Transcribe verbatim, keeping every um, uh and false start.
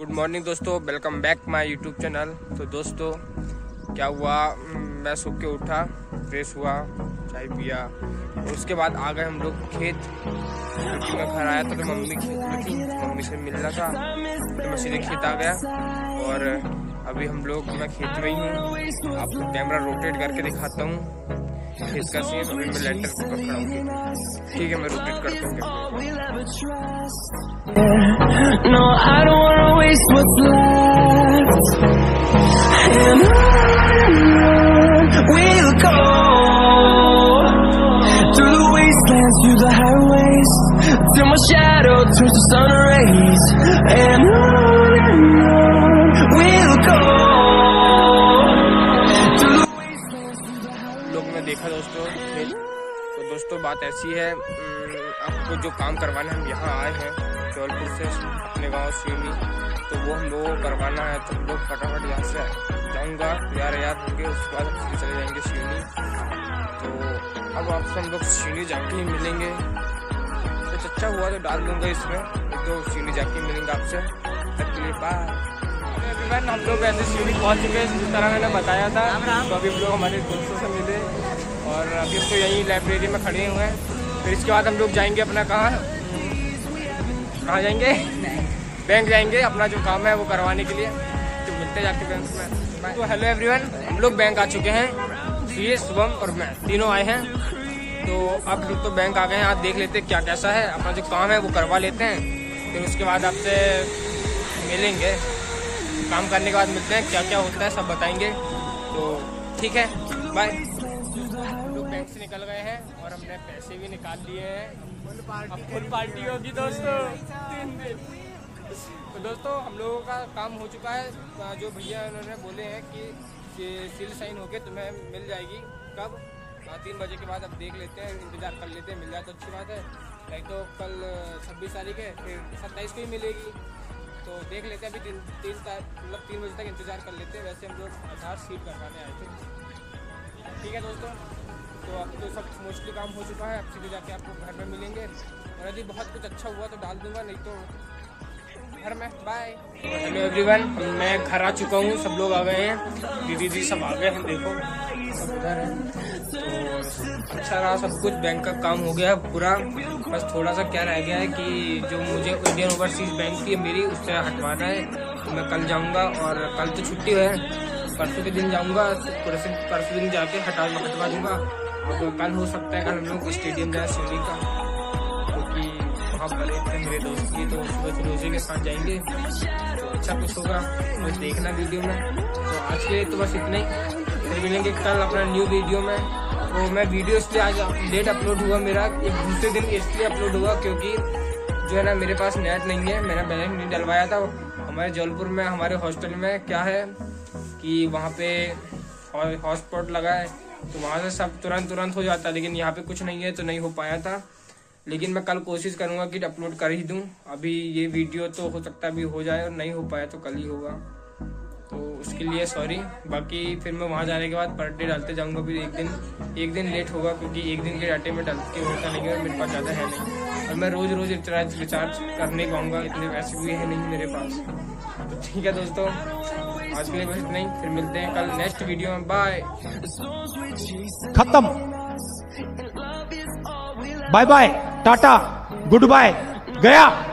Good morning दोस्तों, welcome back my YouTube channel. तो दोस्तों क्या हुआ, मैं सो के उठा, फ्रेश हुआ, चाय पिया और उसके बाद आ गए हम लोग खेत। क्योंकि मैं घर आया था तो मम्मी खेत में थी, मम्मी से मिलना था तो मैं सीधे खेत आ गया। और अभी हम लोग मैं खेत में ही हूँ, आपको कैमरा रोटेट करके दिखाता हूँ खेत का सीन। अभी मैं लेंटर पे खड़ा हूँ, ठीक है, मैं रोटेट करता हूँ। No, I don't wanna waste what's left, and on we'll go through the wastelands, through the highways, till my shadow turns to sun rays, and on and on we'll go through the wastelands, through the highways। लोग ने देखा दोस्तों, तो दोस्तों बात ऐसी है, आपको जो काम करवाना हम यहाँ आए हैं जबलपुर से अपने गांव सीवनी, तो वो हम लोगों को करवाना है। तो हम लोग फटाफट यहाँ से जाऊँगा, यार यार होंगे, उसके बाद हम चले जाएंगे सीवनी। तो अब आपसे हम लोग सीवनी जाके ही मिलेंगे। तो अच्छा हुआ तो डाल दूंगा इसमें, तो सीवनी जाके मिलेंगे आपसे। तब के लिए बाय। हम लोग ऐसे सीवनी पहुँच चुके हैं जिस तरह मैंने बताया था। तो अभी हम लोग हमारे दोस्तों से मिले और अभी हम तो यहीं लाइब्रेरी में खड़े हुए हैं। फिर इसके बाद हम लोग जाएंगे अपना कहाँ कहाँ जाएंगे, बैंक जाएंगे, अपना जो काम है वो करवाने के लिए। तो मिलते जाके बैंक में। तो हेलो एवरीवन, हम लोग बैंक आ चुके हैं, ये शुभम और मैं तीनों आए हैं। तो अब लोग तो बैंक आ गए हैं, आज देख लेते हैं क्या कैसा है, अपना जो काम है वो करवा लेते हैं। फिर उसके बाद आपसे मिलेंगे, काम करने के बाद मिलते हैं, क्या क्या होता है सब बताएंगे। तो ठीक है, बाय। लोग बैंक से निकल गए हैं और हमने पैसे भी निकाल लिए हैं। अब फुल पार्टी होगी दोस्तों, तीन दिन। तो दोस्तों हम लोगों का काम हो चुका है। जो भैया उन्होंने बोले हैं कि सील साइन होके तुम्हें मिल जाएगी, कब, तीन बजे के बाद। अब देख लेते हैं, इंतजार कर लेते हैं, मिल जाए तो अच्छी बात है। नहीं तो कल छब्बीस तारीख है, फिर सत्ताईस को ही मिलेगी। तो देख लेते हैं, अभी तीन तीन मतलब तीन बजे तक इंतजार कर लेते हैं। वैसे हम लोग आधार सील करवाने आए थे। ठीक है दोस्तों, तो अब तो सब मोस्टली काम हो चुका है। अब सीधे जाके आपको घर में मिलेंगे और यदि बहुत कुछ अच्छा हुआ तो डाल दूंगा, नहीं तो घर में। बाय। हेलो एवरीवन, मैं घर आ चुका हूँ, सब लोग आ गए हैं, दीदी जी सब आ गए हैं, देखो सब उधर है। तो अच्छा रहा सब कुछ, बैंक का काम हो गया पूरा। बस थोड़ा सा क्या रह गया है कि जो मुझे इंडियन ओवरसीज बैंक की मेरी उससे हटवाना है। तो मैं कल जाऊँगा और कल तो छुट्टी है, परसों के दिन जाऊँगा, परसों दिन जाके हटा हटवा दूँगा। तो कल हो सकता है कल हम लोग स्टेडियम जाए सीवनी का, क्योंकि वहाँ पर थे मेरे दोस्त की, तो सुबह फिरोजी के साथ जाएंगे। तो अच्छा कुछ होगा, बस देखना वीडियो में। तो आज के लिए तो बस इतना ही, फिर मिलेंगे कल अपना न्यू वीडियो में। तो मैं वीडियो इसलिए आज लेट अपलोड हुआ, मेरा एक दूसरे दिन इसलिए अपलोड हुआ क्योंकि जो है ना मेरे पास नेट नहीं है, मैंने बैलेंस नहीं डलवाया था। हमारे जबलपुर में हमारे हॉस्टल में क्या है कि वहाँ पे हॉटस्पॉट लगा है, तो वहाँ से सब तुरंत तुरंत हो जाता है, लेकिन यहाँ पे कुछ नहीं है तो नहीं हो पाया था। लेकिन मैं कल कोशिश करूँगा कि अपलोड कर ही दूँ। अभी ये वीडियो तो हो सकता है अभी हो जाए और नहीं हो पाया तो कल ही होगा, तो उसके लिए सॉरी। बाकी फिर मैं वहाँ जाने के बाद पर डे डालते जाऊँगा, फिर एक दिन एक दिन लेट होगा क्योंकि एक दिन के डाटे में डाल के होता नहीं है, मेरे पास ज़्यादा है नहीं और मैं रोज़ रोज़ रिचार्ज रिचार्ज करने पाऊँगा, इतने पैसे भी है नहीं मेरे पास। तो ठीक है दोस्तों, आज के लिए बस इतना ही, फिर मिलते हैं कल नेक्स्ट वीडियो में। बाय। खत्म, बाय बाय, टाटा, गुड बाय, गया।